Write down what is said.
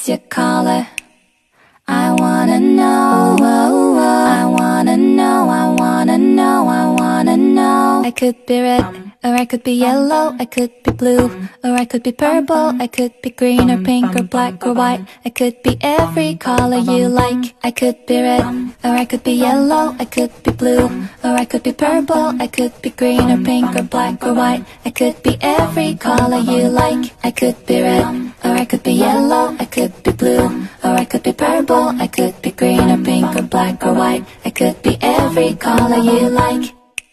what's your color? I wanna know, I wanna know, I wanna know, I wanna know. I could be red, or I could be yellow, I could be blue, or I could be purple, I could be green or pink or black or white. I could be every color you like. I could be red, or I could be yellow, I could be blue, or I could be purple, I could be green or pink or black or white. I could be every color you like. I could be red, or I could be yellow, I could be blue, or I could be purple, I could be green or pink or black or white. I could be every color you like.